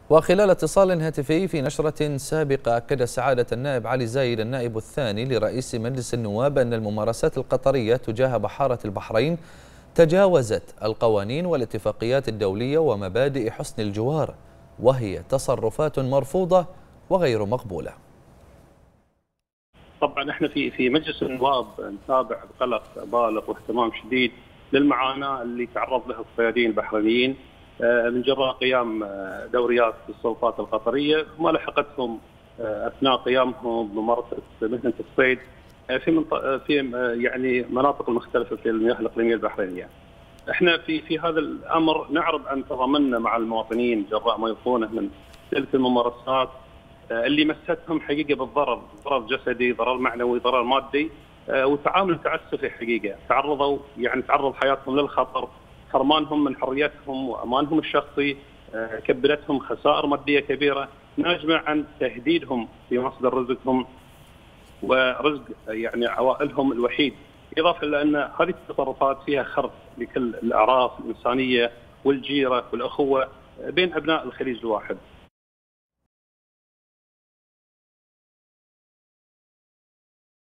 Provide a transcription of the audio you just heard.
وخلال اتصال هاتفي في نشرة سابقة أكد سعادة النائب علي زايد النائب الثاني لرئيس مجلس النواب أن الممارسات القطرية تجاه بحارة البحرين تجاوزت القوانين والاتفاقيات الدولية ومبادئ حسن الجوار، وهي تصرفات مرفوضة وغير مقبولة. طبعا احنا في مجلس النواب نتابع بقلق بالغ واهتمام شديد للمعاناه اللي تعرض لها الصيادين البحرينيين من جراء قيام دوريات السلطات القطريه وما لحقتهم اثناء قيامهم بممارسه مهنه الصيد في يعني مناطق المختلفه في المياه الاقليميه البحرينيه. احنا في هذا الامر نعرض عن تضامننا مع المواطنين جراء ما يلقونه من تلك الممارسات اللي مستهم حقيقه بالضرر، ضرر جسدي، ضرر معنوي، ضرر مادي، وتعامل تعسفي حقيقه، تعرض حياتهم للخطر، حرمانهم من حريتهم وامانهم الشخصي، كبدتهم خسائر ماديه كبيره، ناجمه عن تهديدهم في مصدر رزقهم ورزق عوائلهم الوحيد، اضافه الى ان هذه التصرفات فيها خرق لكل الاعراف الانسانيه والجيره والاخوه بين ابناء الخليج الواحد.